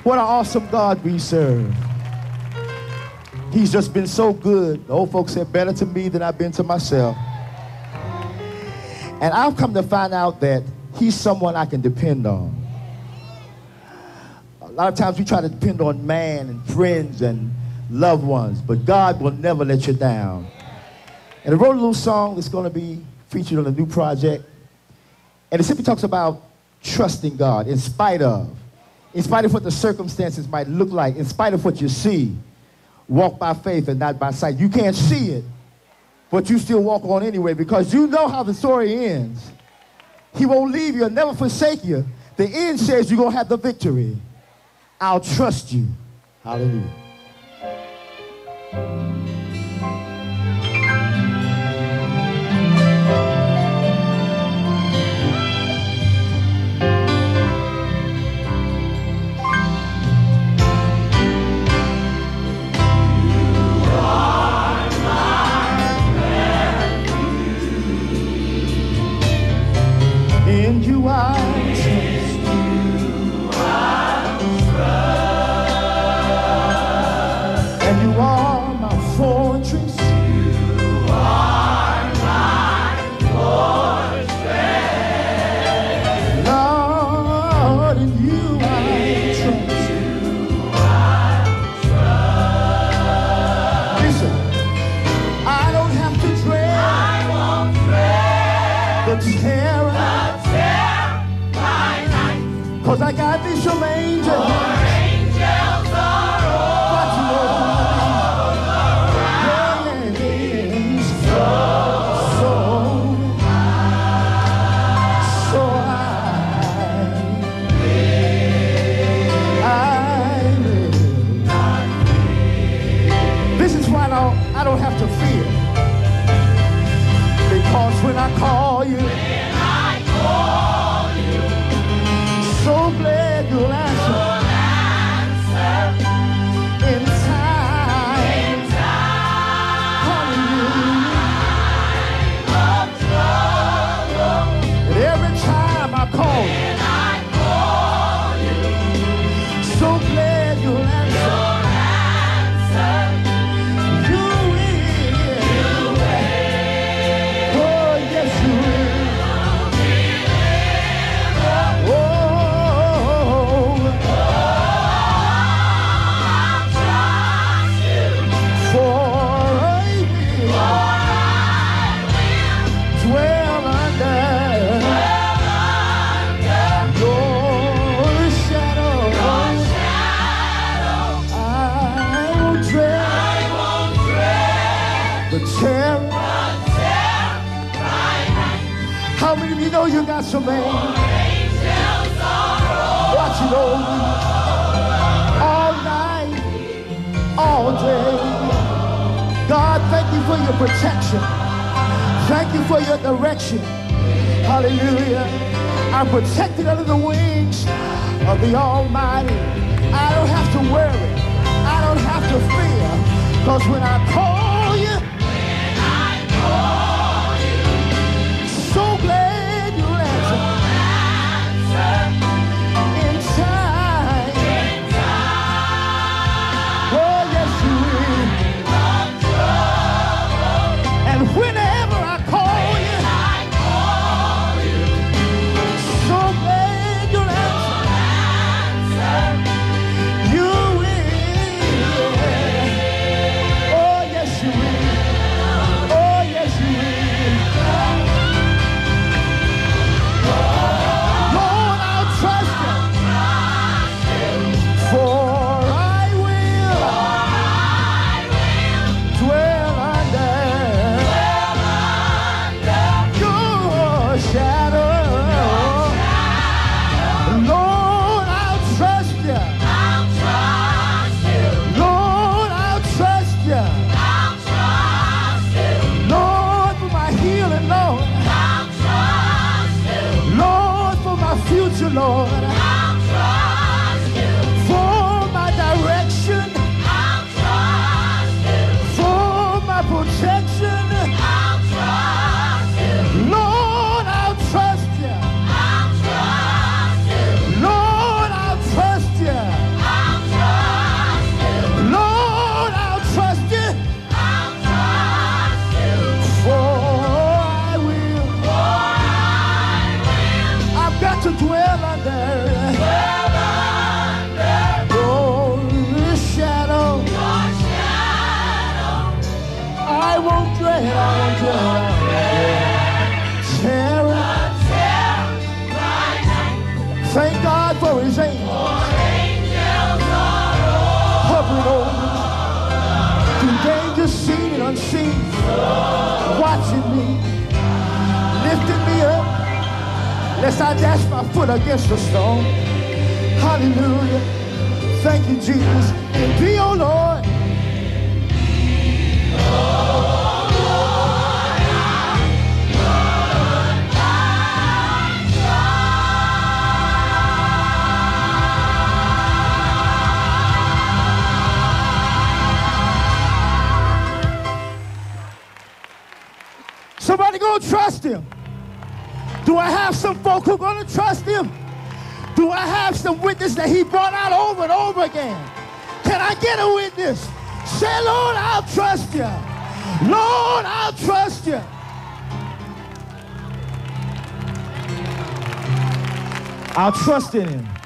What an awesome God we serve. He's just been so good. The old folks said, better to me than I've been to myself. And I've come to find out that he's someone I can depend on. A lot of times we try to depend on man and friends and loved ones, but God will never let you down. And I wrote a little song that's going to be featured on a new project. And it simply talks about trusting God in spite of what the circumstances might look like, in spite of what you see. Walk by faith and not by sight. You can't see it, but you still walk on anyway because you know how the story ends. He won't leave you and never forsake you. The end says you're going to have the victory. I'll trust you. Hallelujah. Cause I got me some angels. Your angels are all around. So I live. This is why I don't have to fear. Because when I call you, so glad you'll answer. In time. Hallelujah. And every time I call you, so glad you'll answer. You will. Oh, yes, you will. How many of you know you got some angels watching over you all night, all day? God, thank you for your protection. Thank you for your direction. Hallelujah. I'm protected under the wings of the Almighty. I don't have to worry. I don't have to fear. Because when I call you, so glad you'll answer. In time. Oh, yes, you will. And whenever I call you, so glad you'll answer. You will. Oh, yes, God for his angels hovering over me, through danger seen and unseen, watching me, lifting me up, lest I dash my foot against a stone. Hallelujah. Thank you, Jesus. In thee, oh Lord. Somebody gonna trust him. Do I have some folk who gonna trust him? Do I have some witness that he brought out over and over again? Can I get a witness? Say, Lord, I'll trust you. Lord, I'll trust you. I'll trust in him.